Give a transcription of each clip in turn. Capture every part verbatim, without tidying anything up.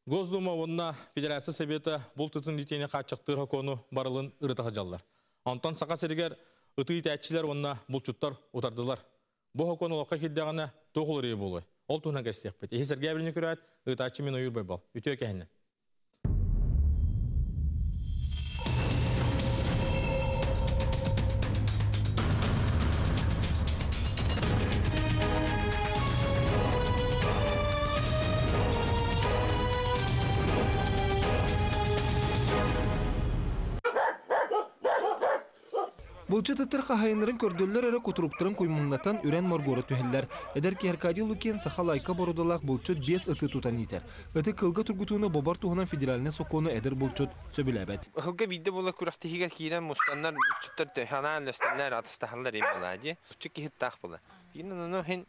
Госдума онна Федерация Совета бұл тұтын литейіне қатшықтығы кону барылын ұрытаға жаллар. Антон сақа сәрігер ұты итәтчілер онна бұл чуттар ұтардылар. Бұл кону олаққа келдіғана тоғылыр ие болуы. Ол тұғына кәрістек бәді. Ехесерге әбіліне көрі әт, ұтатчы мен ойыр бай бол. Үті өкәхінен. Булчытыттыр қағайынырын көрділер әрі құтыруптырын көйміңнатан үрен маргоры түхеллер. Әдір ки Аркадий Лукен сақалайқа борудалақ булчыт бес ыты тұтан етер. Ыты кылға тұргутуыны бобар туғынан федераліне соқуыны әдір булчыт сөбіл әбәд. Қылға бейді бола күрақтығыға кейден мұстандар булчыттар төхана әлістерлер атыстағылар ем бола, де. Булчыт кейт тақ бола. Бейінен оны хен...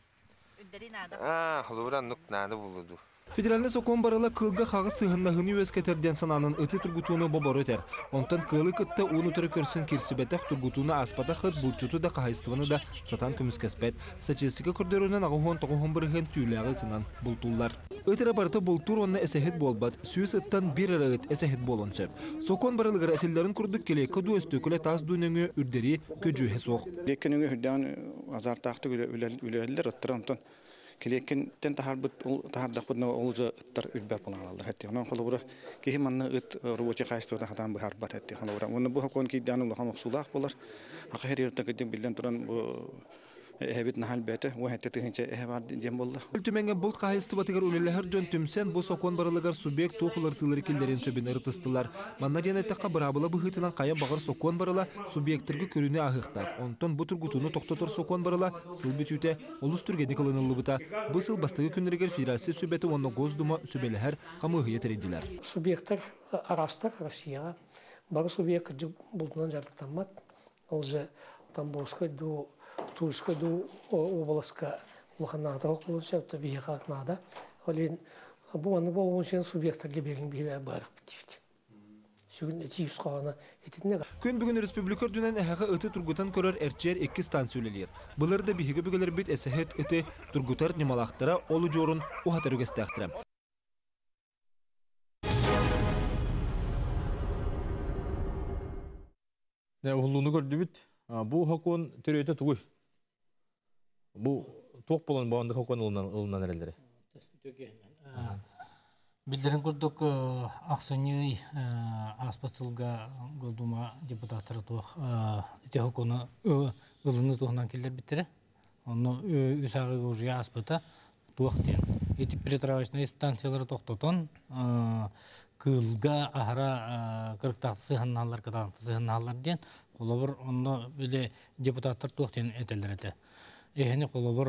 Аа, құлуыран нүк нады болуду. Федеральный сокон барыла кылга хагы сыгыннагыны өскетерден сананын ыты тургутуны бобор өтер. Онтан кылы кытта уну түрі көрсін кирсибетах тургутуны аспата хыт булчуту да қағайстываны да сатан көміскеспет. Статистика көрдөрінен ағухон тоғухон бірген түйіләғы тынан бұлтулар. Өтірі барыты бұлтур онна әсәхет болбат, сүйіс ыттан бір әрігіт әсәхет болын сөп. Сокон барылығыр әтілдерін күрдік келе көду өстөкілі таз дүйнеңі үрдері көджуе соқ. Леккеніңі хүрден азартақты үлелер ұттыр онтан. Келекен тен тахарбыт тахардақпытна олжа ыттар үрбәп болан алалар. Хәтті. Онан қолыбыры кейі манны ыт рубочи қайыстыда хатан бұхарбат хәтті. Оны бұл хакон кейден ұлған оқсулақ болар. Ақы хәр ерті көден білден тұран әбет нахал бәті, о хәтті түхінше әбар дем болды. Үлтіменге бұл қайысты батығыр өлеләхір жон түмсен бұл сокон барылығар субъект тоқылар тылыр келдерін сөбін ұртыстылар. Манна ден әттіққа бірабыла бұхытынан қая бағыр сокон барыла субъекттіргі көріне ағықтар. Онтон бұ тұргутуны тоқтатыр сокон барыла сыл бүтіте олыс түргені қылынылы бұта. Бұл сыл бастығы күнірігер федерация сөбеті оны Госдума сөбеліғер қамығы етереділер. Субъекттер арастар Россияға. Бары субъект бұлтынан жарықтанмат. Ол же Тамбовскай до Тульской до областка лоханата околося то биехать надо. Олин бу бол очень субъекттер гебелин бие барып битти. Сегодня тиз кана этинне. Күн бүгүн республикалар дүнен әһәгә ыты тургутан көрөр эрчер эки станциялар. Буларда биһиге бүгелер бит эсәһет ыты тургутар немалактыра олу жорун ухатырыгыстактыра. Ne oğlunu gördü bit. Bu hakon töreyte tuğuy. Bu toq bolan bağında hakon ılınan ereleri. Bildirin kurduk Aksanyi Aspatılga Golduma deputatları tuğ ite hakonu ılını tuğundan keller bittire. Onu üsağı ucuya aspata tuğ diyen. Eti Petrovachna istansiyaları toqtoton kılga ahara kırıktaqtı sığınnalar kadağıntı sığınnalar diyen. Kolabır onu böyle deputatlar tuğ diyen eteller ete. Ehini kolabır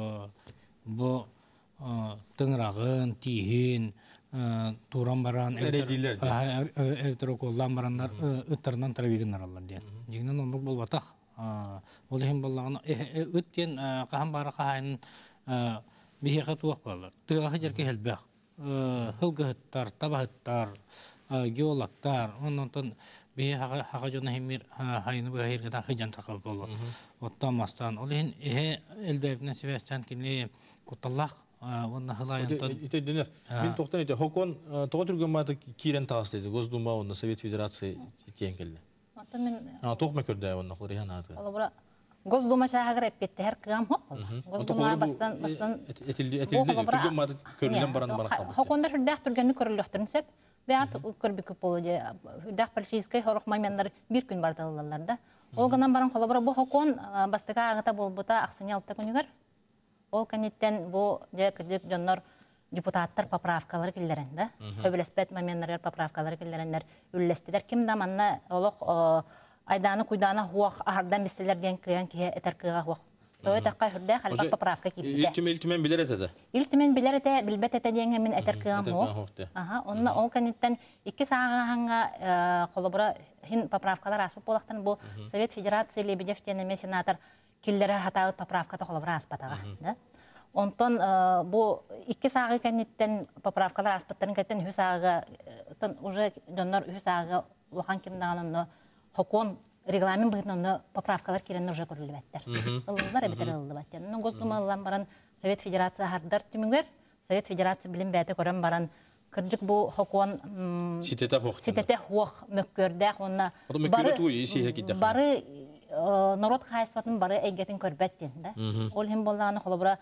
bu tınrağın, tihin, turan baran, evterokollan baranlar ıttırından tarabiginler alırlar diyen. Jiginen onluk bol bataq. Olı hem bollağına ıt diyen qahan bara qahayının biheqa tuğaq bağlar. Tıgağı jerke helbaq. Hılgı hıttar, taba hıttar, geologlar, ondan bihe haqa jona hemir hayını bu hayır gada hıcan taqab bollar. Ottan mastan. Olı hem elbevine sebestan kinli kutallaq. Onda hılayantın... İte döner. Ben toqtan ite. Hokon toğa türgün madı kiren tağıslıydı. Gozduma onda Sovet Federasyası kiyen keldi. Toq mı kördü onda qorihan adı? Ola bura Gozduma şahagır eppetti. Her kıyam hoq. Gozduma bastan... Etildi türgün madı körülen baranı bana qabıttı. Hokonda hürdağ türgünü körülüktürün söp. Beat körbüküp olu. Hürdağ palçiyskay horuk maymenler bir gün bardalılarlarda. O gınan baran qola bura bu hokon bastıqa ağıta bolbuta Aksanyi altta könüger. Ol kanitten bu jekdik jonlar депутаттар поправкалары келдеренде. Өбелеспет моменттер поправкалары келдереннер үллестилер. Ким да манна олох айданы куйдана хуак ахардан бистелер ден кыян кие этер кыга хуак. Той такка хүрдә халбак поправка китте. Илтимен илтимен билер этеде. Илтимен билер эте билбет эте ден мен этер кыган хуак. Аха, онна ол канеттен икки сагага колобра хин поправкалар аспып болактан бу Совет Федерация Лебедев тене сенатор киллере хатагы поправката колобра аспатага, да? Онтон бу икки сагы канеттен поправкалар аспаттарын кеттен үч сагы уже доннор үч сагы улахан кимдаганы хокон регламент бытынны поправкалар кирен уже көрүлбөттөр. Ыллар бетер ылды баттер. Госдумалан баран Совет Федерация хардар түмүгөр, Совет Федерация билим бәте көрөн баран кырдык бу хокон Ситете хуак. ситете хуак мөккөрдәк онна Ото мөккөрдә туй, isi here киддәк. бары э, народ хайстватын бары әйгәтен көрбәттен да. Ол һәм боллаганы холобра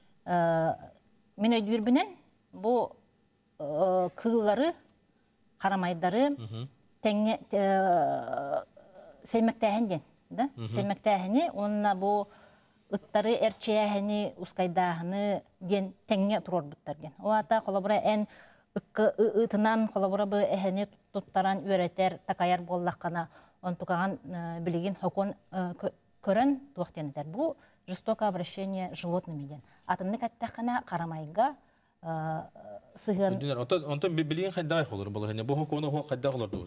мен өйдүрбүнен бу э, кыллары карамайдары теңне сеймектәһенден да. Сеймектәһене онна бу ыттары эрчәһене ускайдаһыны ден теңне турор буттарген. О ата холобра эн ытынан холобра бу эһене туттаран үретер такаяр боллаккана он тукаган билигин хокон көрөн туактенер. Бу жестокое обращение с животными ден. Атымны каттахана карамайга сыгын. Онтон онтон билигин хайдагай холор болор. Бу хокону хок хайда холор дут.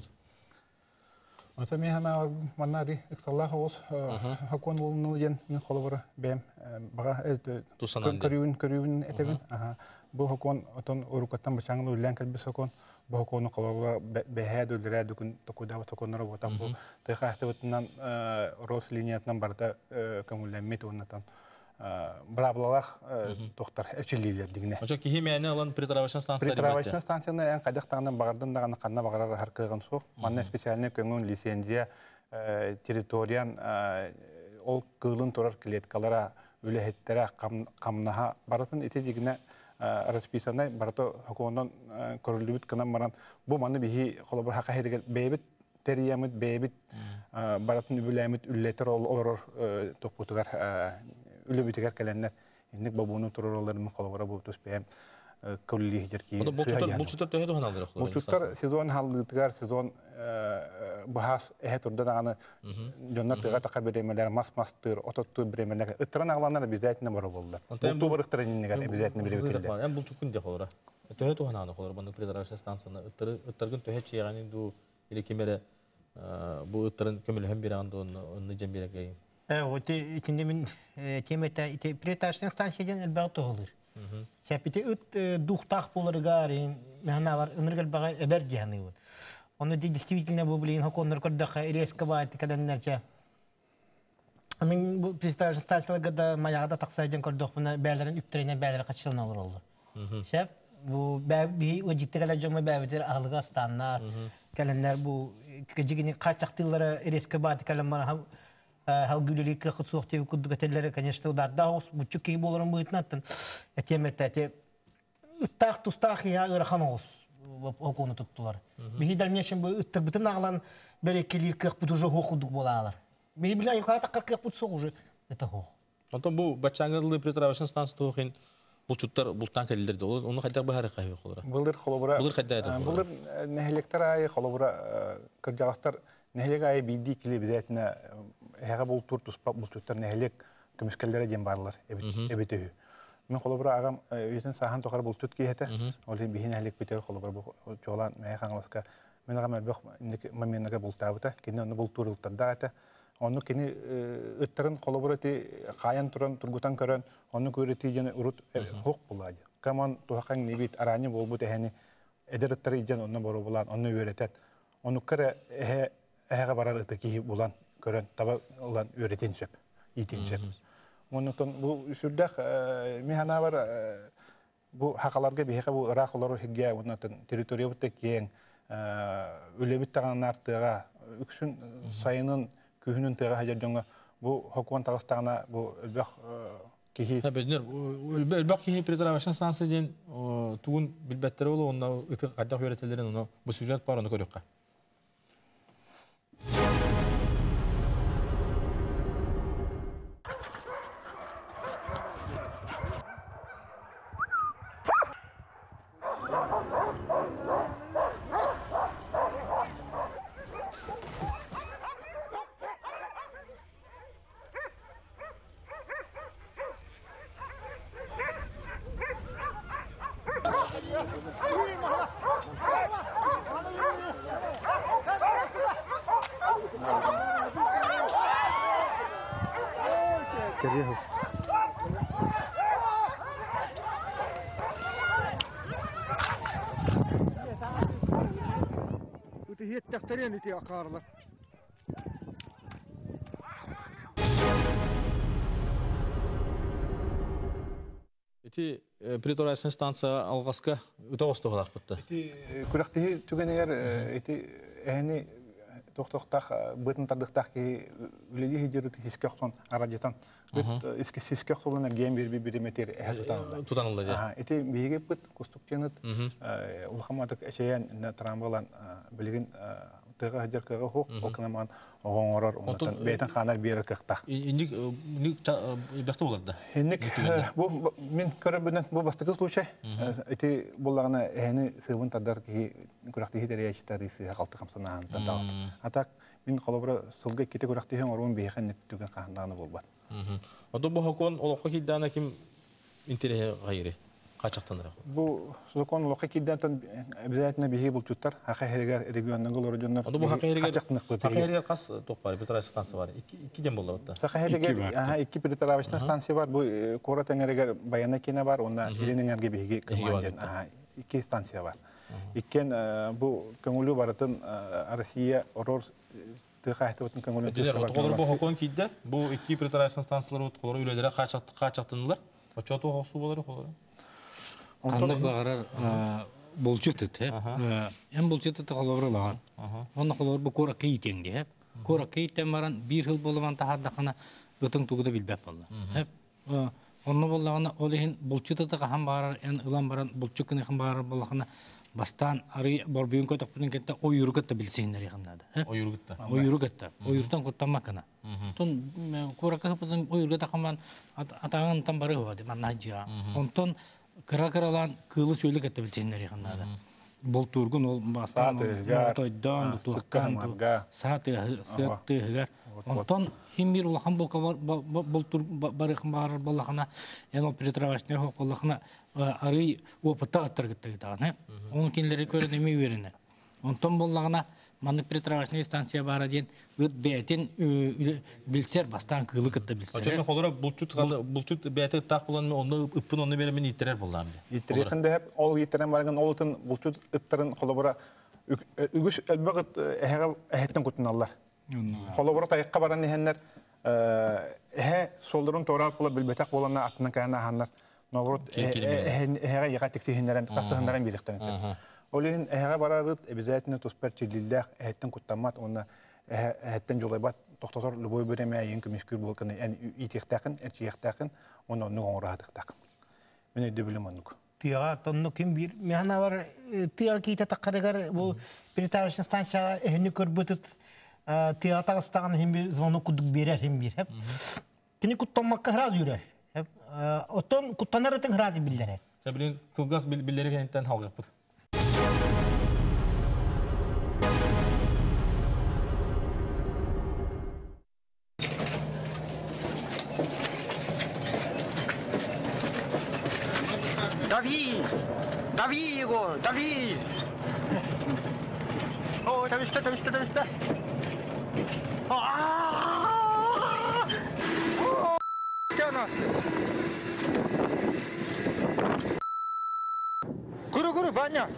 Ата механа маннади икталлах ос хакон улну ген мен холобора бем бага көрүн көрүн этебин аха бу хакон отон урукаттан бачаңны үлән калбис хакон бу хакону холобора бехәдү дирәдү күн токуда токоннора ботам бу тыга хтыбытынан рос линиятынан барда көңүлләнмет оннатан браблалах доктор эчилилер дигне. Ача ки химияны алан притравочный станция. Притравочный станцияны эн кадактагынан багардан даганы канна багарар харкыган су. Манна специальный көңүн лицензия территориян ол кылын турар клеткалара үлехеттере камнаха баратын ите дигне расписаны барато хаконон көрүлүбүт канан баран бу манны бихи холобор хака херегел бейбит териямыт бейбит баратын үлемит үллетер олор топутугар үлебитигер каленнер инник бабуну туроролларын колобора бутус бем көлли хижерки. Бу чутар бу чутар төгөдө ханалдыр. Бу чутар сезон халдыгар сезон бахас эхе турдан аны жоннар тыга така беремелер мас мастыр ототту беремелер ыттыран агланар обязательно бар болду. Бу тубырыктыр иннигер обязательно беребитилер. Эм бул чукун де холора. Төгөдө хананы холора баны придравочный станцияны ыттыры ыттыргын төгө чыганы ду или кемере бу ыттырын көмөлөм берән оны жем берегей. Э, вот итинде мен темета ите приташный станциядан элбәгә толыр. Сәпите үт духтах булырга, мәна бар, ыныргал бага эбер җаны бу. Оны действительно бу билен хаконнар кырдыга резко бат кадәннәрчә. Мен бу приташный станцияларга да маягда таксайдан кырдык буны бәйләрен үптеренә бәйләр качылына алыр. Сәп бу бәби логистикалар җомы бәбитер алга станнар, кәләннәр бу кҗигини качактылары резко бат кәләммар хал гүлелик хутсуктев кудгателләре, конечно, ударда ус бучуки булырын буйтнаттан. Этемете те тах тустах я ыраханос окуны туттулар. Бихи дальнейшем бу ыттыр бүтүн аглан берекелир кырк бут уже хокудук болалар. Бихи биле айката кырк бут сок уже это хо. Антон бу бачаңырлы притравочный станция тухин бул чуттар бултан келдерди. Оны кайда бу харык кайы холора. Булыр холобра. Булыр кайда это. Булыр нехелектер ай холобра кыржагастар нехелега ай биди киле бидетне эге бул тур туспак бул туттар нехелек көмүскелләре дем барлар эбетү. Мен холобра агам үтен сахан токар бул тут киһете. Ол бихин нехелек битер холобра бу жолан мэ хаңласка. Мен агам бек моментга бул табыта, кине аны бул турылтта дата. Onu kini ıttırın kolaborati kayan turan turgutan körön onu köreti jene urut hok buladı. Kaman tuhakan nibit arani bolbu teheni eder ıttırı jen onu boru bulan onu öğretet. Onu kere ehe ehe barar ıtıki bulan körön taba olan öğretin söp, itin söp. Onu ton bu sürdek mihana var bu hakalarga bihe bu Irak oları higge onu ton teritoriya butek yen ölebit tağan artığa üksün sayının kühünün tege hajarjonga bu hokon tagstana bu ölbek kihi ha bener ölbek kihi pretoravation stansiyadan tugun bilbettere olu onda ıtı kaddak öğretelerin onu bu süjet var onu görüyorka. هي التخترين اللي تأكارلا Эти приторачный станция алгаска үтөстө калак бутты. Эти күрәктеге түгенегер эти әни тохтохтах бытын тардыктах ки үлеге хидерит хискахтон арадитан бит иски хискахтон гем бир бир бириметр э тутанылды. Тутанылды ди. Ага, эти биге бит кустуктенет улхаматык эшеян на трамбалан билген тыга хидеркага хок окнаман огоңорор онтан бейтен ханар бир кыктак. Инник ник бакты буларды. Инник бу мен көрөбүнөн бу бастыкы случай. Эти буллагына эни сыбын тадар ки күрәктеге дәрәҗәләре калты камсанан танталат. Атак мин колобра сылга кете күрәктеге орун бейхан түгән каханданы булбат. Ото бу хокон олокка киддана ким интерес гайри качактаныр. Бу закон олокка киддатан обязательно биги бул туттар. Хакыйгар регионның голордоннар. Ото бу хакыйгар хакыйгар кас ток бар, битара станция бар. Iki ден булды ата. Хакыйгар аха iki битара станция бар. Бу Кора теңерегер баяна кине бар. Онда Иленеңерге биги кылган. Аха, iki станция бар. Икен бу көңүлү баратын Россия орор тыгайтыбытын көңүлү төстөр. Толор бу хокон кидде. Бу iki преторация станциялары толор үйлөдөрө качакты качактынылар. Очото хосу болор холор. Аны багарар болчутут, э. Эм болчутут колобрлаган. Оны колор бу кора кейтеңди, э. Кора кейтен баран бир жыл болгон тахардакына бүтүн тугуда билбеп болду. Э. Оны боллагана олehen болчутут кахан барар, эн улан баран болчукны кахан барар болгона бастан ары борбуйун көтөкпүнүн кетте ойургатта билсеңдер ягында. Ойургатта. Ойургатта. Ойуртан коттамакана. Тон кора кахыпын ойургата каман атаган тан бары ходи манажа. Онтон кыра-кыралан кылы сөйлөк кетте билсеңдер ягында. Болтургун ол бастан тойдан туркан сааты сыяктыгар. Онтон химбир улахан болка болтур барыхын бар болахана эно перетравашны хок болахана ары опытта гаттыргытты тагын. Он кинлери көрө деме үйрөнө. Онтон боллагана маны перетравашны станция бар ден үт бетин билсер бастан кылы кытты билсер. Ача мен холора булчут булчут бети так булан оны ыппын оны бере мен итерер булам. Итерехинде хеп ол итерен барган олутун булчут ыптарын холобора үгүш элбагыт эһеге эһеттен кутуналар. Холобора тайыкка баран нехеннер эһе солдорун торап була билбетак болана атынан кайна ханнар. Ногрот эһеге яга тексихиннерен тастыгыннаран билектен. Олин эһеге барарыт обязательно туспер чилдилдах эһеттен куттамат оны эһеттен жолайбат токтотор любой береме ен көмүскүр болканы эн итехтакын эрчиехтакын оны оны оңратыктак. Мен дебилем анук. Тига тонну ким бир механа бар тига кийте таккарыгар бу перетравочный станция эһни көрбөтүт тига тагыстаган хим звонок кудук берер хим бир хеп. Кини куттамакка раз юрер. Хеп оттон куттанарытын раз биллере. Себилин кылгас биллери кенттен халгыппыт. Дави! Дави его! Дави! О, там что, там что, там что? Где нас? Гуру, гуру, баня!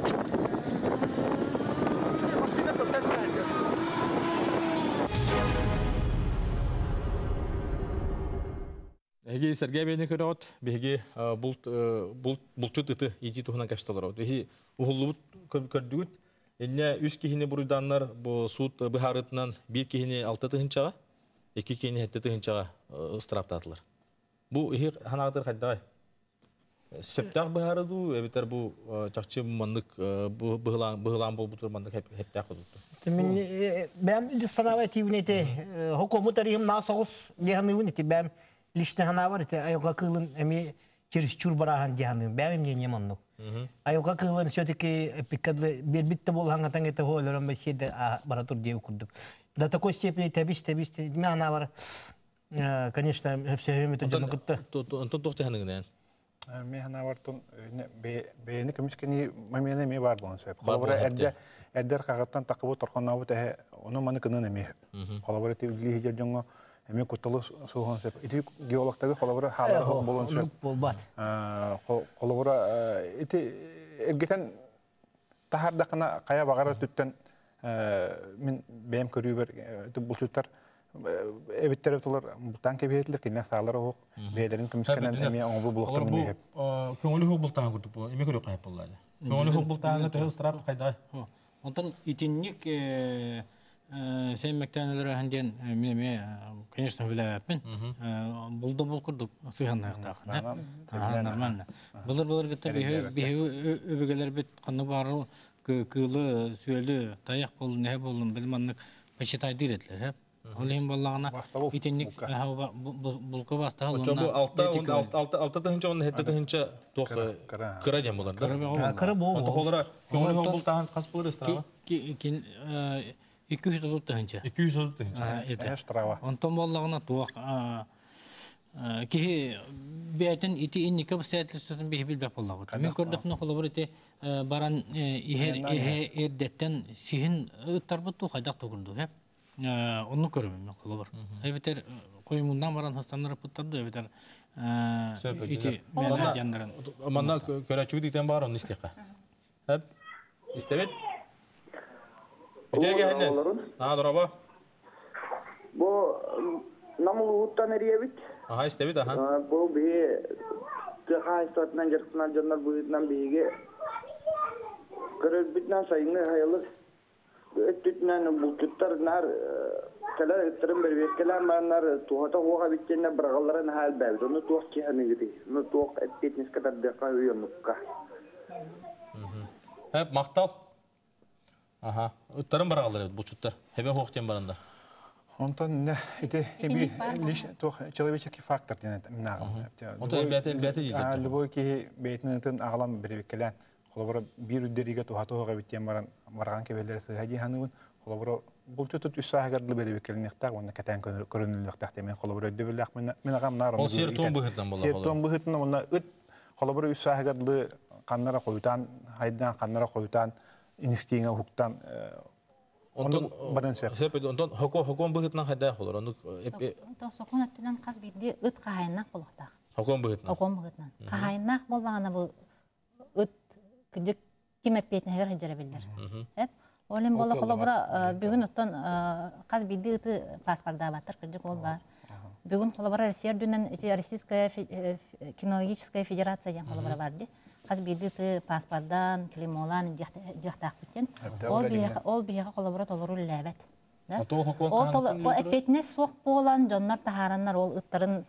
Эги Сергей Бенекерот, беги булт булт булчут ити иди тухнан кашталар. Эги ухуллубут көрдүгүт. Энне үч кихине буруйданнар бу суд быхарытынан бир кихине алты тыгынчага, эки кихине хетте тыгынчага ыстыраптатылар. Бу эги ханагытыр кайдай. Септак быхарыду, эбитер бу чакчы мандык быгылан быгылан болбутур мандык хептак кодутту. Мен бәм иллюстравать ивнете хокомут арим насогус деганы ивнете бәм лично ханавар те айга кылын эми чересчур барахан деганы бәм мне манну. Айга кылын все-таки пикадлы бербитте болган это хойлорон беседе баратур деп курдук. До такой степени табиш табиш мен ханавар конечно все время тут жөнөкөттө. Онтон токтоганы. Мен ханавартын бейни көмүскени мамена ме бар болгон себеп. Колобора эдде эддер кагаттан такыбы торконнабы те ону маны кынын эми. Колобора тегли жөнө эми кутулу сугон себеп. Ити геологтагы колобора халар болгон себеп. Болбат. Колобора ити эргетен тахардакына кая багара түттен мен бем көрүбөр булчуттар эбиттер тулар бутан кебетлер кине саалар ок бейлерин кымсканан эми оңбу булуктар мын дип көңүлү хук бултаан күтүп эме көрө кайып буллады көңүлү хук бултаан төһө страп кайда онтон итинник сәймәктәнеләр һәндән минеме конечно биләпмен булды бул курдук сыйганнакта нормально булыр булыр гытта бихе бихе өбөгеләр бит канны бары кылы сөйлө таяк бол не болдун билманнык почитай диретлер Олим баллагына итинник булка баста онда бу алты алты алты тыгынча он хетте тыгынча тох кыра дем болар да кыра бу онда холора көңүл хол бултаан кас булыр эстава кин эки жүз отуз тыгынча эки жүз отуз тыгынча эстрава онтон баллагына туак ки бетен ити инника обстоятельствотун бихи билбеп боллагы мен көрдөкнө холобор ити баран ихер ихе эрдеттен сихин ыттарбытту хайдак тогурду хеп onu görüyorum ben kolor. Evet, koyumundan varan hastanlara puttardı evet. İti merak edenlerin. Amanlar köreçüğü dikten var onun istiqa. Hep istevet. Öteye geldin. Ha duraba. Bu namuluttan eriyebit. Aha istevet aha. Bu bir tıha istatından jarıktınan canlar bu yüzden bihige. Kırık bitnen sayını hayalı. Ötütünen bu tuttarlar kalar ettirim bir vekiller manlar tuhata huğa bittiğinde bırağaların hal beldi. Onu tuğ ki hani gidi. Onu tuğ ettiğiniz kadar deka uyuyorlukka. Hep maktal. Aha. Ittarın bırağaları bu tuttar. Hebe hoğten barında. Ondan ne ite ebi liş tuğ человеческий фактор denen nağım. Ondan bete bete değil. Любой ki beytinin ağlam bir vekiller. Kolabora bir üdderiga tuhata huğa bittiğin baran vargan kebeller sıhhaji hanımın kolabora bu tutut üsahgarlı bir vekillikte onu katan körünlükte temen kolabora ödübülük men agam narım. O serton bıhıttan bolla. Serton bıhıttan ona üt kolabora üsahgarlı kanlara koyutan haydan kanlara koyutan iniştiğine hukuktan ondan baran şey. Hep ondan hukuk hukuk bıhıttan hayda olur. Onu ondan sokun atlan qaz bildi üt qaynak bolaqta. Hukuk bıhıttan. Hukuk bıhıttan. Qaynak bolağına bu üt Kıcık kim epeytine her hıcırabilir. Hep olim bola kolabora bugün ottan kaz bildiği ıtı pasporda batır kıcık ol var. Bugün kolabora Россия dünden Российская кинологическая федерация diyen kolabora vardı. Kaz bildiği ıtı paspordan klimolan jahtak biten. Ol bir ol bir kolabora toluru levet. O epeytine sok bolan jonlar taharanlar ol ıtların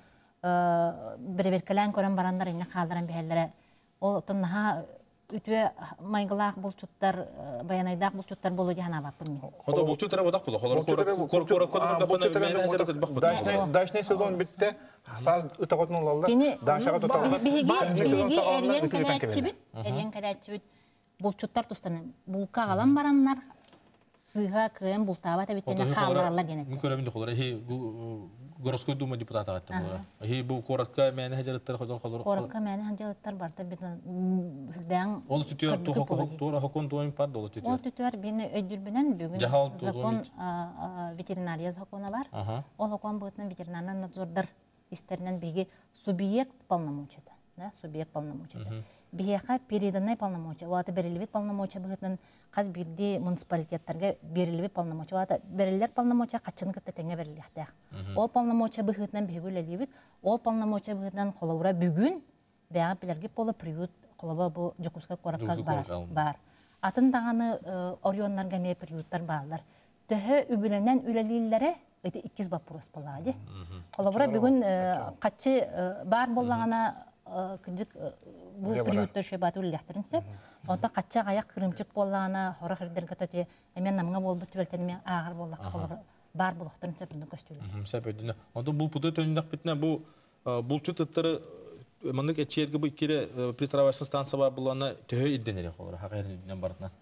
bir-bir kören baranlar inne kaldıran behellere. O ottan ha ütüye maygılaq bulçutlar, bayanaydaq bulçutlar bolu jahana bapın. Oda bulçutlar bodaq bulu. Xolar kor kor kor da mene hajarat baq. Daşne daşne sezon bitti. Saz ıtaqotun olallar. Daşaga total. Bihigi bihigi eriyen kadatçibit, eriyen kadatçibit bulçutlar tustanı. Bulka alan baranlar sığha kıyım bultava tabitene kaldırarlar gene. Min köreminde xolar hi Goroskoy Duma депутаты attı bu. Hi bu koratka mene hajaratlar xolar xolar. Koratka mene hajaratlar barda bitan hülden. Ol tutuyor tu hukuk tu hukukun tuayım par dolu tutuyor. Ol tutuyor beni ödül bilen bugün zakon veterinariya zakonu var. Ol hukukun bugün veterinarın nadzorдар isterinden bilgi subjekt полномочия. Да, субъект полномочия. Бияха переданный полномочия. Вата берилбит полномочия быгытын каз бирди муниципалитеттерге берилбит полномочия. Вата берилер полномочия качын кытта теңе берилихтэ. Ол полномочия быгытынан бигүлелибит. Ол полномочия быгытынан колобура бүгүн бага билерге поло приют колоба бу жокуска коракка бар. Бар. Атын даганы орионнарга ме приюттар баалар. Төһө үбүленен үлелиллере эти иккиз вопрос болады. Колобура бүгүн качы бар боллагана кыжык бу приюттар шебат үллехтерин сөп. Онта кача аяк кырымчык боллагана хора хирдер катати эмен намга болбут белтенме агыр боллак колобура бар болуктарын сөпүндө көстүлөр. Сөпөдүнө. Онта бул путы төнүндө битне бу булчуттары мындык эчерге бу кире пристравашный станция бар буланы төһө идденери колор хакырынан бартына.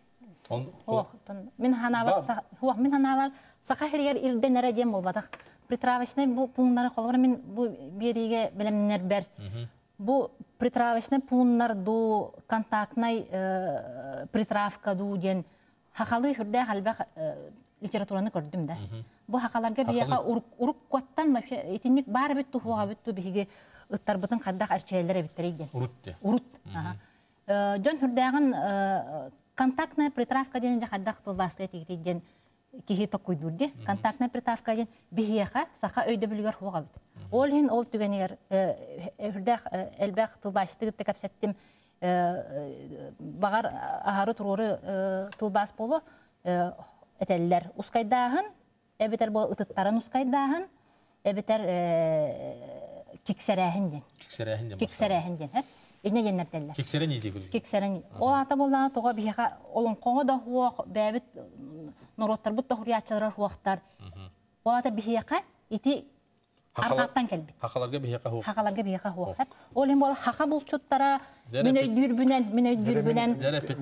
Оқтан мен ханавар хуак мен ханавар сахахиргер ирденере дем болбадак. Притравочный бу пунктары колор мен бу бериге билемнер бер. Бу притравочный пункттар ду контактный притравка ду ден хакалы хүрдө халба литератураны көрдүм да. Бу хакаларга бияга урук коттан вообще этинник бар бит тухуга бит биге ыттар бутун кадак арчелер биттер иген. Урут де. Урут. Ага. Жон хүрдөгөн контактная притравка деген жакадак тылбасты этигиден кихи токуйдурди контактная притавка ден бихиеха саха өйдө бүлгөр хуга бит. Ол хин ол түгенер үрдәх элбәх тылбашты гытты капсаттым багар ахары туруры тылбас болу этеллер ускайдагын эбетер бу ытыттарын ускайдагын эбетер киксерәһин ден. Киксерәһин ден. Киксерәһин ден, һә? Ине яннартелләр. Киксерән иде гүл. Киксерән. О ата булган тога бихиха олон коңо да хуак бәбит нороттар бут да хуриячылар хуактар. Ол ата бихиха ити аргаттан келбит. Хакаларга бихиха хуак. Хакаларга бихиха хуактар. Ол эм бол хака булчуттара мен өйдүр бүнен, мен өйдүр бүнен.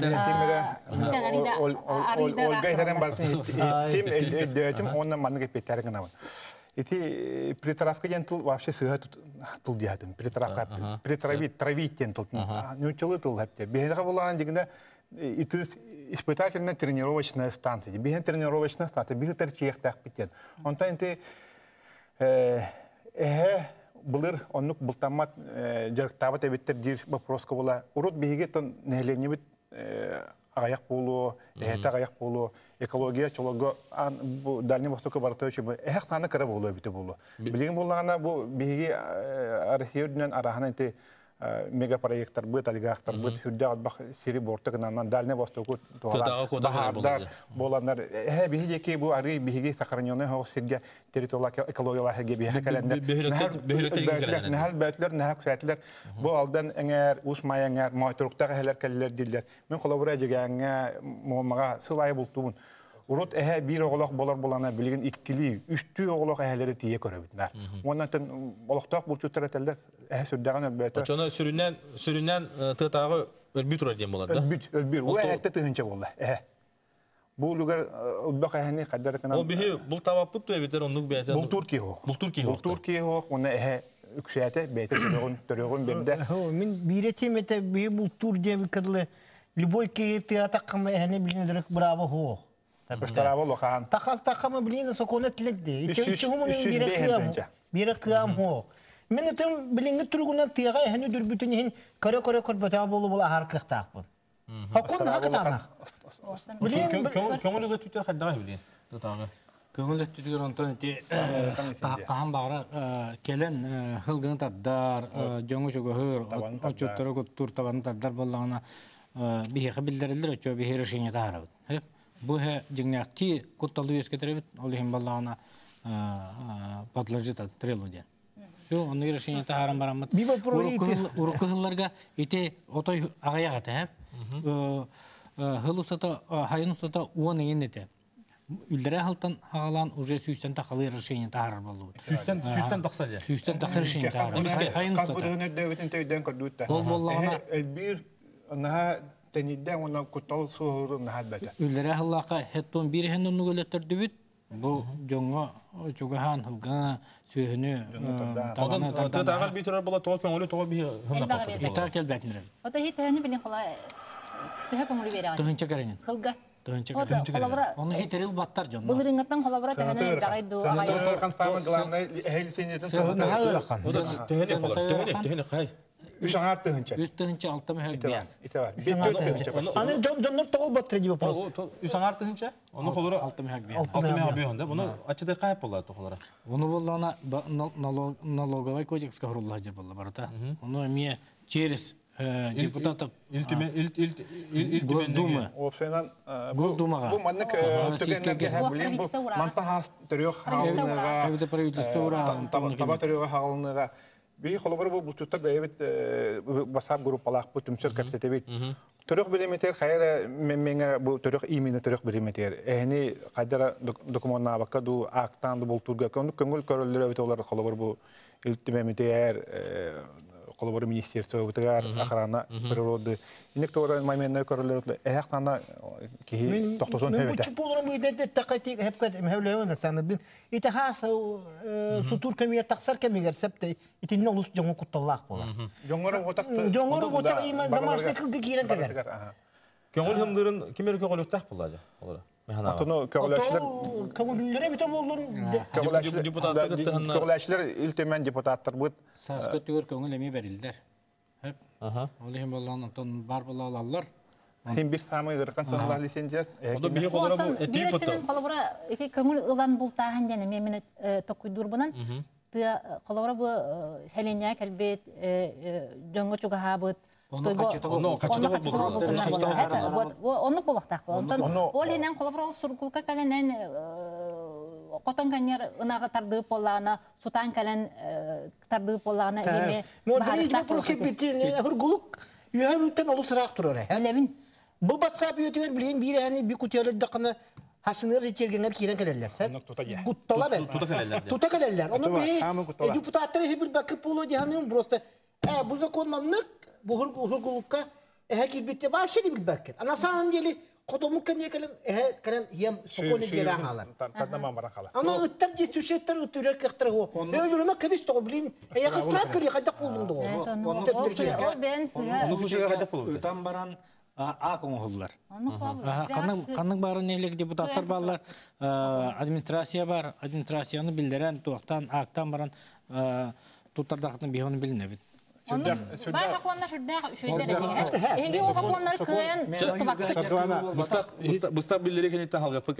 Ольга Херен бартын тим дөтим онна манга петерген ама. Эти притравка дентл вообще сыга тул диадым. Притравка притравить травить дентл. Ну чылы тул хәтте. Бехга булган дигендә ити испытательная тренировочная станция. Бехен тренировочная станция. Бихе терчиехтак битен. Онта инте э булыр оннук бултамат жарктабы тебеттер дир вопроска була. Урут беге тон нәһлене бит аяк болу, эһте аяк болу, экология чолого бу Дальний Востокка бартыучу бу эһ таны кыра болу бите болу. Билген булгана бу беге археоднан арахана инте мегапроекттар быт алигахтар быт хүрдә атбак сири бортыгынан Дальний Востокку тоғалар боландар э биһиге бу ари биһиге сохранённый хосирге территориялар экологиялар хәге биһе календер нәһәл бәтләр нәһәк сәтләр бу алдан эңәр усмай эңәр матруктагы хәләр кәлләр дилләр мен коллабора җигәнгә момага сылай бултубун урут эһе бир оголок болар булана билген иккили үстү оголок эһелери тие көрөбүтнәр моннан болохтак булчуттар әтәлдәр эһе сүрдәгән бәтә Чона сүрүнән сүрүнән тытагы өлбү турар дигән булат да. Өлбү өлбү. Ул әтте тыгынча булды. Эһе. Бу лугар улбак әһне кадәр кына. Ул бихи бул табаппыт бетер оннук бәтә. Бул турки хо. Бул турки хо. Бул турки хо. Уны эһе үксәтә бәтә төрөгөн төрөгөн бердә. Мин биретем эте бу бул тур дебе кыдлы. Любой кете атакма әһне билендерек браво хо. Тапыштарабы лохан. Такал такама билен соконет легде. Иче чумун бирек. Бирек хо. Мен этем билинге тургунан тыга әһне дүрбүтен һин кара-кара корбата болу була харкыктакпын. Хакун хакытана. Билин көңүлгө түтөр хаддага билин. Тытагы. Көңүлгө түтөр онтон ти каан бара келен хылгын таддар, жоңу жөгөр, очуттары көттүр табан таддар боллагана бихе билдерилер, очо бихе решение тарабыт. Бу һе жиңнакти кутталды эскетеребит, ол һем боллагана подлежит от трилогия. Onu решение тахарам барамат. Уруккыларга ите отой агаяга та. Хылустата хайнустата уон егенете. Үлдере халтан хагалан уже сүйстен тахалы решение тахар болду. Сүйстен сүйстен таксале. Сүйстен тахар решение тахар. Эмиске хайнустата. Дөветен төйдөн көдүттө. Ол боллагана элбир на тенидден она кутал сууру на бата. Үлдере халлака хеттон бир хендон нүгөлөттөр дүбүт. Бу жоңго чугахан хылгана сүйөнү табана тагы битер була тоо көңүлү тоо би хымна. Итар келбетнер. Ото хит төнү билин кала. Төһө көңүлү бере. Төнчө керен. Хылга. Төнчө керен. Оны хитерил баттар жон. Бул рингаттан колабора төһөнү дагайду. Агай. Кан саман главный хелсинетен. Төһөнү төһөнү төһөнү кай. Үш аңар тыгынча. Үш тыгынча алты мөһөк бия. Ите бар. Бир тыгынча. Аны жон жоннор тогул баттыр дип вопрос. Үш аңар тыгынча. Аны колору алты мөһөк бия. Алты мөһөк бия да. Буну ачыда кайып болду толора. Уну боллана налоговый кодекс кагырулла жер болду барата. Уну эме через депутатов илтиме илт Госдума. Опсенан Госдумага. Бу маннык төгеннәргә һәм билен бу мантаха төрөк халыныга. Кабита правительство таба төрөк халыныга. Би холобор бу бутуттар бәйбит басап группалар бу төмсөр капсете бит. Төрөк билеметер хайра менгә бу төрөк именно төрөк билеметер. Әни кадәр документна бакаду актан бу бултурга көңүл көрөллөр бит олар холобор бу илтимеметер холобор министерство бутгар охрана природы. Инектора моментны көрөллөр әхтанда ки токтосон хәбәтә. Бу чупуларын бу дәдә тәкәти һәпкәт мәвләвен сандын. Ите хас сутур кемия таксар кемигер септе итинне улус жоңго кутталлак була. Жоңгоро готакты. Жоңгоро готак иман домашний кылды кирен тегер. Көңүл хымдырын кимер көңүл тах булады. Олар. Механа. Атыны көңүләчләр көңүлләре бит болдун. Көңүләчләр илтемен депутаттар бу саска түгөр көңүл эми берилдер. Ага. Олым болган тон бар була алалар. Hem bir samay ırkan sonlar lisenziya. Onda bir kolora bu eti Bir potto. ettinin kolabora iki köngül ılan bultahan jene memini tokuydur bunan. Tı kolabora bu Helenya kelbet jongo çuga habıt. Onu kaçta onu kaçta buldular. Onu bulaktak. Ondan ol henen kolabora surkulka kalenen qoton kanyer ınaga tardığı pollana sutan kalen tardığı pollana yeme. Modern prokebitin hurguluk yuhamten olu sırak durur. Levin. Bu WhatsApp yötüyor bileyim bir yani bir kutuyalı dakını hasınır içergenler kiren kelerler. Sen kuttala ben. Tuta kelerler. Onu bir deputatları hep bakıp olu dihanım prosta. E bu zakonmanlık bu hurgulukka ehki bitti var şey bir bakın. Ana sağın deli kodomuk kan yekelen eh kan yem sokoni gelen alan. Tadamam barakala. Ana ıttar gestüşetler ıtırır kıhtır o. Öldürme kabis to bilin. E yakışlar kırı kadar bulundu o. Onu ben size. Onu kuşa kadar bulundu. Öten baran A konular. Kanın kanın barın neyle deputatlar barlar, administrasiya bar, administrasiyanı bildiren tuğtan aktan baran tutardağını bir onu bilinebit. Onun ben hakonlar hırda şöyle derece. Eğer o hakonlar kıyan tutubak. Bıstak bıstak billeri kenette hal yapık.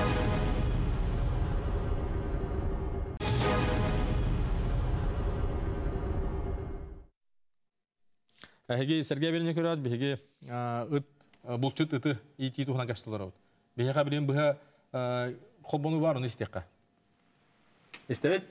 Hege Sergey Belenye körad bege ıt bulçut ıtı iti tuhana kaçtılar ot. Bege kabilen bu kolbonu var onu istekka. İstevet?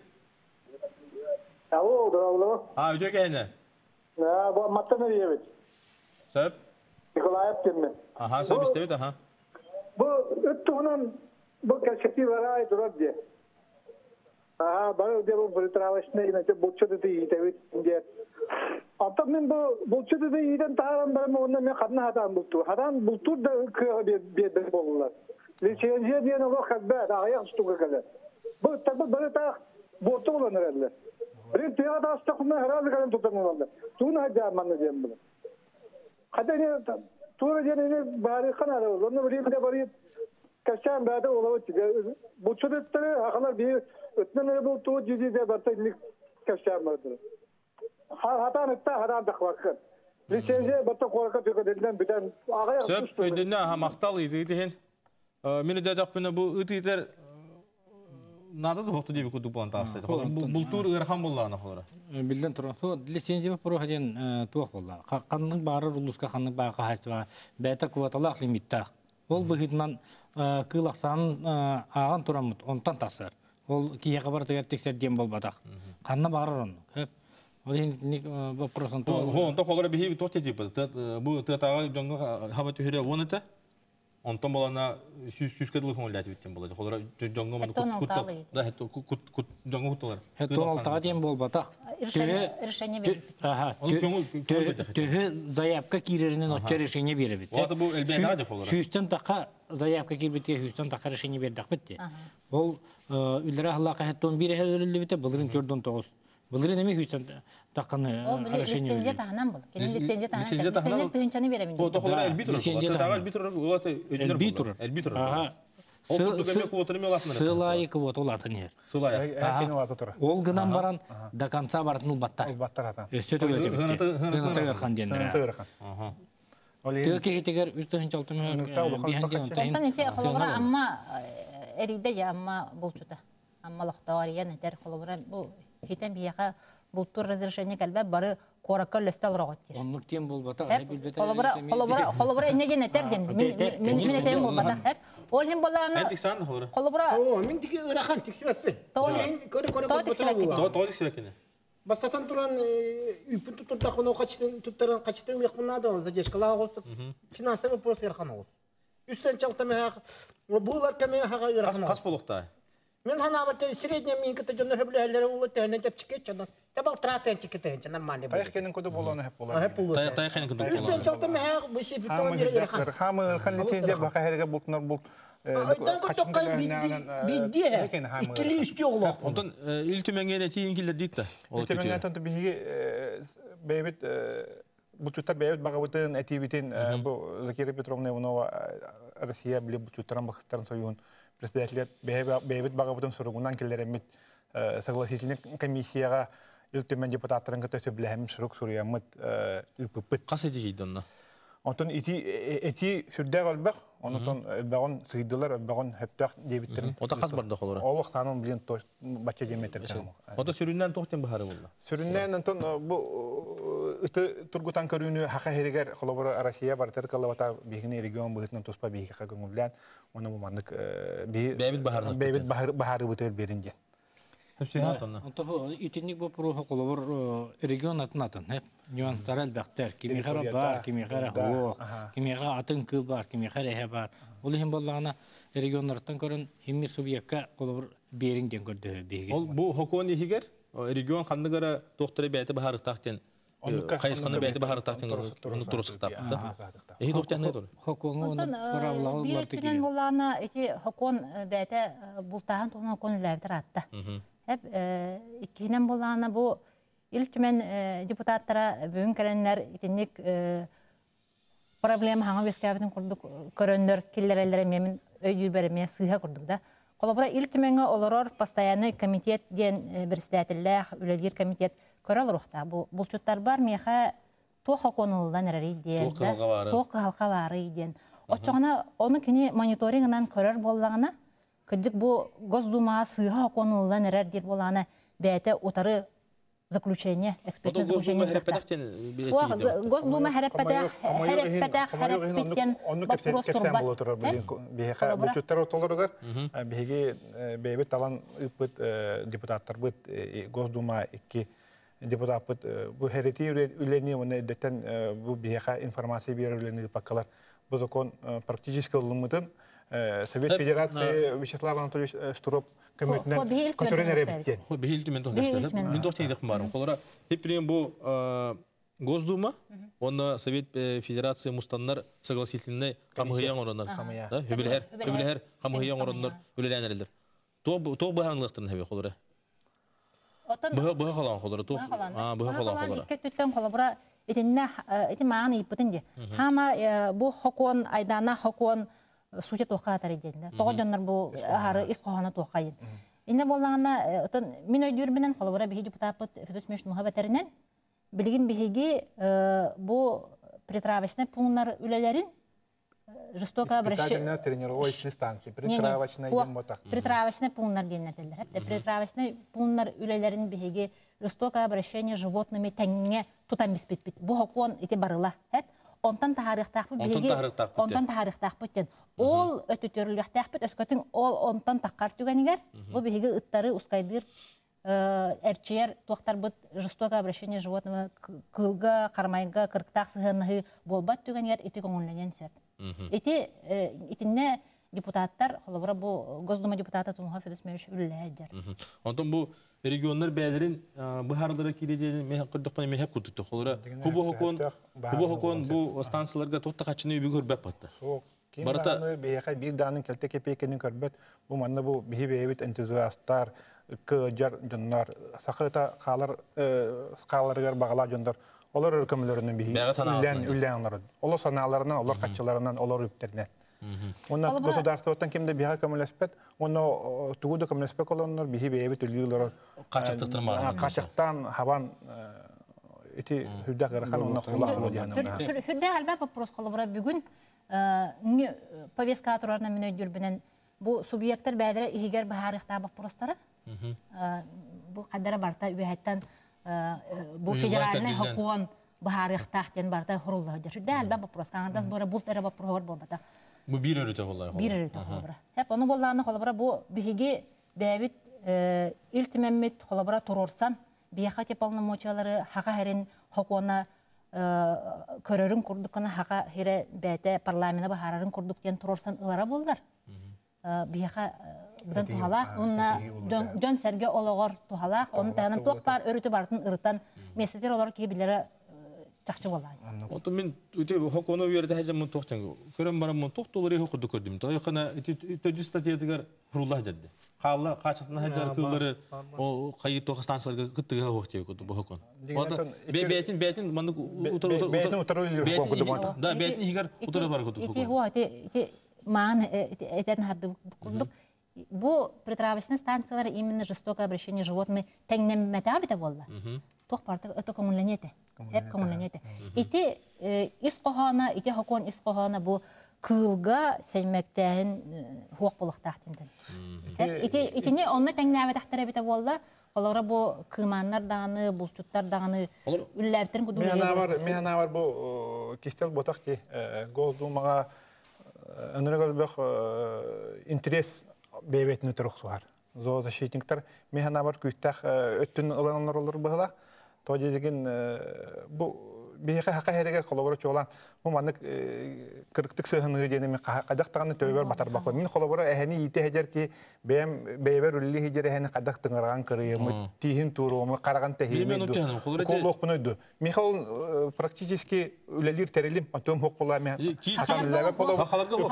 Alo, bravo. Ha, ödü kene. Ya, bu matta ne diyebek? Söp? Nikolayev mi? Aha, söp istevet aha. Bu ıt tuhunun bu kaçaki varay durar diye. Aha, bana öde bu bırıtravışına yine bulçut ıtı itevet diye. Artık ben bu bulçut ıtı iten taharan barım ondan ben kadına hatan bultu. Hatan bultur da kıya bir bir bolurlar. Lisenziye diyen Allah kadar ayak tutuğa kadar. Bu tabi böyle ta bortu olan herhalde. Bir tiyada hasta kuma herhalde kadar tutamıyorlar. Tuğuna hacı manna diyeyim bunu. Hatta ne tuğra jene bari kanara olur. Onu bir de bari kaçan bade olalı çıkıyor. Bu çocukları haklar bir ötmenleri bu tuğ cici de bartaylık kaçan vardır. Hata netta hata dakvakın. Lisenziye batta korka tüketilen biten ağaya Söp ödünde aha maktal idi diyen. Meni dedik bana bu ıtılar nada da hoktu diye bir kudu bulan tavsiye. Bultur ırham bollağına xolara. Bilden turun. Tu lisenziya pro hajen tuaq bolla. Qanның bары рулуска qanның bары qahastva. Beta kvotalaq limittaq. Ол быгытнан кылаксан аган турамыт. Онтан тасар. Ол кие кабар тегер тексер дем болбатак. Qanna бары он. Хеп. Ол ник вопросын то. Онта xolara bihi то тетип. Bu tatağa jonga haba tühüre onata. Ondan bolana yüz yüz kadar lütfen olacak bittim bolacak. Xolara jonga mı kut da het kut kut jonga kutular. Het on alta diyem bol batak. Решение берет. Aha. Tühü zaявка киреринен отча решение беребит. Вот bu elbette hadi xolara. Süsten taqa zaявка кирбите Süsten taqa решение бердик битти. Ол үлдере халака хеттон бире хелелли бите булрын көрдөн тогуз. Булрын эми Süsten taqаны решение. Лицензия таханан бол. Лицензия таханан. Лицензия тыгынчаны беребин. Вот xolara elbitro. Tatağa elbitro olata ödülür. Elbitro. Elbitro. Aha. Сылайы квот олатын ер. Сылайы. Ол гынан баран до конца бартын улбаттар. Улбаттар атан. Өсөтө өтөбүттү. Гынаты гырхан дендер. Тыгы кегетегер үстөн чалтым бихан ден онтайын. Онтан эте холобра амма эриде я амма булчута. Амма лохтавариян этер холобра бу хитен бияка бултур разрешение калбе бары коракка лестал роготтир. Онлук тем болбата. Холобра холобра холобра энеген этерден. Мен мен этем болбата. Хеп. Ол хем болана. Эндиксан холобра. Холобра. О, мен дике ырахан тиксибеппин. Тоолен көрө көрө көрө. То то дисекене. Бастатан туран үпүн тутурда хоно качтын туттаран качтын якмунада задержкалаа гоступ. Финансовый вопрос ярханагыз. Үстөн чалтама булар камера хага ярхан. Кас болукта. Мен хана барта средняя минката жонор хеблелер улут тәне деп чикет чана. Табал тратен чикет нормально. Таяк кенен коду болону хеп болот. Хеп болот. Таяк таяк кенен коду болот. Үстөн чалтама хага биши битон ярхан. Хамы хан лицензия бака херге бултнар бул. Айдан көтөккай бидди. Икили үстү оглок. Онтон илтүмеңене тиңкилер дитте. Илтүмеңене тонто биги бебит бутуттар бебит багабытын этибитин бу Закира Петровна Иванова Россия биле бутуттаран бахтарын союн председатель бебит багабытын соругунан келеремит согласительный комиссияга илтүмен депутаттарын көтөсө билем сурук суруямыт үпүпүт. Касы дигидонна. Онтон ити эти сүрдәг албак, онтон элбагон сыйдылар, элбагон хептак дебиттерин. Ота кас барды холора. Олох танын билен то бача деметер кам. Ота сүрүннән тохтен бахары булды. Сүрүннән онтон бу ыты тургутан көрүнү хака херегер холобора Россия бартер калавата бигне регион бутын тоспа биге хагынгулдан, оны бу мандык бебит бахарны. Бебит бахар бахары бутер беринде. Онтон итинник бу проха колобор регион атнатын хеп нюанстар албактар кимихара бар кимихара хоо кимихара атын кыл бар кимихара хе бар ул хим боллагана регионнардан көрөн химмир субъектка колобор берин ден көрдө беге ол бу хокон ихигер регион хандыгара доктор бәйте бахар тактен кайсыкны бәйте бахар тактен уну турусуктап да эги доктор не тур хокон уну правлагы бар тиги бир боллагана эти хокон бәйте бултаган тону хокон ләвтер атта hep ikinen bolana bu iltmen депутаттара бүгүн керенler итинник проблема хаңа бескәбетин курдук көрөннөр киллерелере мемин өйү береме сыйга курдук да колобра илтменге олорор постоянный комитет ден председательлер үлелер комитет көрөл рухта бу булчуттар бар меха тоха конулдан рери ден тока халка бары ден очогона оны кини мониторингнан көрөр боллагына Кырдык бу Госдума сыйга конулдан эрер дир боланы бәйте утары заключение, экспертное заключение. Госдума хәрәппәдә хәрәппәдә хәрәппәттән вопрос турбат. Беха бучуттар отолоргар беге бәйбе талан үпт депутаттар бит Госдума iki депутат бит бу хәрети үләне моны дәтен бу беха информация бирүләне пакалар. Бу закон практически улмытын Совет Федерации Вячеслав Анатольевич Стуроп комитетинен контролер эбиткен. Бехилти мен тохтастар. Мен тохтейдик барым. Колора хепрем бу Госдума, он Совет Федерации мустаннар согласительный камгыян ороннар. Да, хөбелер, хөбелер камгыян ороннар үлеләнерлер. То то баһанлыктын хебе колора. Бу бу халан колора то. А, бу халан колора. Икки төттөн колора итинне ити мааны иппитинде. Хама бу хокон айдана хокон сучет тоқа тариденде. Тоғы жоннар бұл ары ис қоғана тоқайын. Инне болағына, мен өйдер менен қолыбыра бейгі депутапыт Федос Мешін мұхабәтәрінен білген бейгі бұл притравочный пунктар үлелерін жестоко обращение. Испытательная тренировочная станция, притравочная емота. Притравочный пунктар дейнетелер. Притравочный пунктар үлелерін бейгі жестоко обращение животными тәңіне тутан беспетпет. Бұл хокон ете барыла. Онтан тарихтақ бу биги онтан тарихтақ бутен ол өтөтөрлүктақ бут өскөтүн ол онтан таккар түгөнигер бу биги ыттары ускайдыр эрчер токтар бут жестоко обращение животного кылга кармайга кырктак сыгынны болбат түгөнигер ити көңүлленен сеп ити итинне депутаттар холобра бу Госдума депутаты Тумха Федос Мевич үлләҗәр. Онтон бу регионнар бәйләрен бу хардыра кидеден мен кырдыкпан мен хеп кутты. Холора бу хокон бу хокон бу станцияларга тотта качыны үбү көрбәп батты. Барата бияка бир данын келте кепекенин көрбөт. Бу манна бу бихибебит энтузиасттар кыжар жоннар сакыта халар халарыгар багала жондар. Олар өркөмлөрүнүн бихи үллән үлләннар. Олар санааларынан, олар качыларынан, олар үптерне. Онна государствотан кимде биха камлеспет, онно тугуду камлеспек олоннор бихи бейбит үлгүлөр качактыктыр мар. Качактан хабан ити хүддә гырхан онна кулак булган. Хүддә алба вопрос кылыбыра бүгүн повестка турарына мен өйдүр менен бу субъекттер бәдере игер бахарыкта вопростары. Бу кадара барта үһәттән бу федеральный хокуон бахарыкта тен барта хурулла җыр. Хүддә алба вопрос каңдас бора бул тара вопрос болбата. Бу бир өрүтө булла. Бир өрүтө холобра. Хеп аны болланы холобра бу биги бәбит илтимеммит холобра турорсан бияха тепалномочалары хака херин хокуона көрөрүн курдуккана хака хере бәте парламентна бахарарын курдуктен турорсан ылара болдар. Бияха будан тухала, онна жон серге ологор тухала, оны тәнен ток бар өрүтө бартын ырытан месетер олар ки билere чакчы болай. Ото мен үтө хоконо берде хажамын токтен. Көрөм барам токтолору хокуду көрдүм. Тойкана үтө статьядыгар хурулла жадды. Халла качатына хаjar кылдары о кайы ток станцияларга кыттыга хокте көдү бу хокон. Ото бетин бетин мандык утур утур бетин утур көдү. Да бетин игер утур бар көдү. Ити хуа ити ман этен хадды курдук. Бу притравочный станциялар именно жестокое обращение животными теңнем метабита болла. туох бардык өтө көңүлленете. Эп көңүлленете. Ити ис кохана, ити хокон ис кохана бу кылга сәймәктәһен хуак булыктактынды. Ити итине онны тәңнәбе тахтара бите болла. Олора бу кыманнар даганы, булчуттар даганы үлләбтерин куду. Механа бар, механа бар бу кистел ботак ки голду мага анрагал бах интерес бебетне туруксуар. Зоозащитниктер механа бар күттәх өттүн ыланнар олор была. Тоҗи деген бу бейхе хака херегер колобор чолан. Бу маннык кырыктык сыгыны денеме кадактаганы төбөр батар бакы. Мин колобор эхени ите хежер ки бем бейбер үлли хежер эхени кадактыгырган кырыймы тихин турумы караган техими. Колок бунойду. Михаил практически үлелер терелим атом хокула мен. Хакамларга колобор.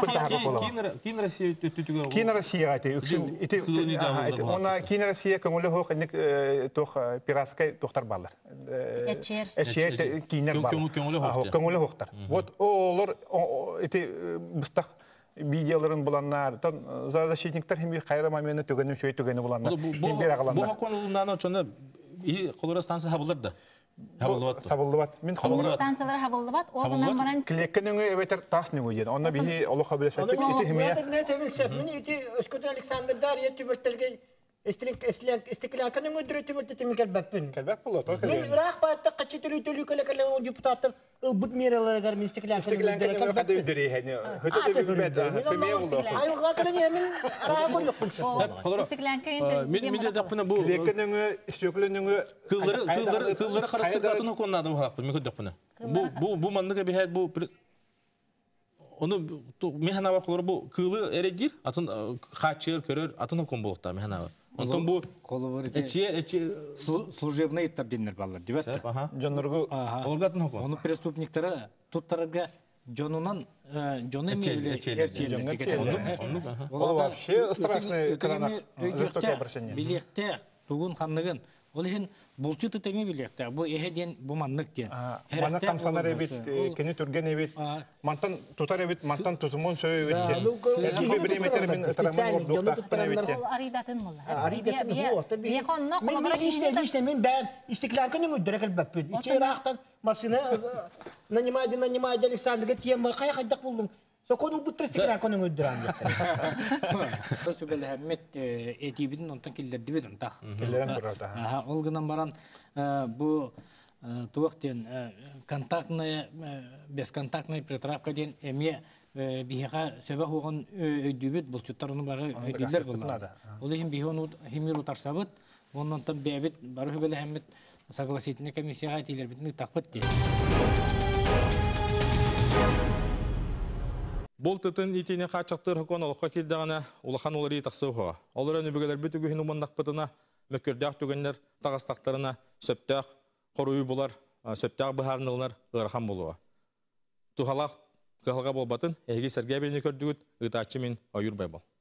Кин Россия төтүгө. Кин Россия ите үксүн ите она Кин Россия көңүлү хок эник тох пиратскай тохтар баллар. Эчер. Эчер кинер бар. Көңүлү хоктар. Вот олар эти быстак видеоларын буланнар, тон защитниктер хим кайра моментне төгөнүм шөй төгөнү буланнар. Хим бер агаландар. Бу хаконулунан очоны и колора станция хабылдырды. Хабылдыбат. Хабылдыбат. Мин колора станциялар хабылдыбат. Одан баран клеккенең эветер тасны гойден. Онда бихи олох хабылышат. Ити химия. Не темисеп, мин ити Өскөтө Александр Дарья түбөттөргө Эстрик эслек эстекляканы мөдрөтү бертте микел баппын. Келбек булат, о Мен Ирак баатта качы төлү төлү келекеле депутаттар бут мераларга мистекляканы эстекляканы кадыр үдүрү хәне. Хөтө бит семья булды. Айга келе мен Ирак yok булса. эстекляканы Мен мен дә куна бу клеккенең эстекленең кыллары кыллары кыллары карастырдатын коннады бу хакы. Мен көддөк буна. Бу бу бу манныга бихәт бу Onu mehana var kolları bu kılı erecir atın kaçır körür atın okun bulukta mehana var. Ondan bu kolları eçiye eçi служебный иттер денер баллар дибет. Жонноргу олгатын окун. Оны преступниктары туттарга жонунан жоны меле эрчелер. Ол вообще страшный канат. Жестокое обращение. Билекте тугун ханныгын ол ен булчу тетеме билекте. Бу эхеден бу маннык кен. Маннык тамсанар эбит, кени турген эбит. Мантан тутар эбит, мантан тутумун сөй эбит. Эки биреметер мен тараман доктор эбит. Ол аридатын булла. Аридатын бу. Би хонно колобора киште киште мен бәм истеклянканы мөдрәкел бәппен. Иче рахтан машина нанимайды нанимайды Александрга тема кай хайдак булдың. Сокону бутыр истеклянканы мөдрән. Сөбеле хәммет этибидин онтан киллер дибидин тах. Киллерен турата. Аха, ол гынан баран бу туактен контактная бесконтактная притравка ден эме биһига сөбө хуган өйдүбүт булчуттарны бары өйдүлөр булар. Ол эми бихону химиру тарсабыт, оннан тан бебит бары хөбеле хәммет согласительный комиссияга тилер битни такпыт ди. Бұл тұтын итіне қачақтыр хокон олыққа келдіғана улахан олары етақсы ұға. Олар өні бүгілер бүт үгіхін ұмандақ бұтына, мөккердәқ түгенлер, тағыстақтарына сөптәқ, қоруы бұлар, сөптәқ бұхарнылар ұғырхан болуға. Тұғалақ қығылға болбатын, әйге сәрге бейіне көрдігіт, ұйтачы мен ойыр байбал.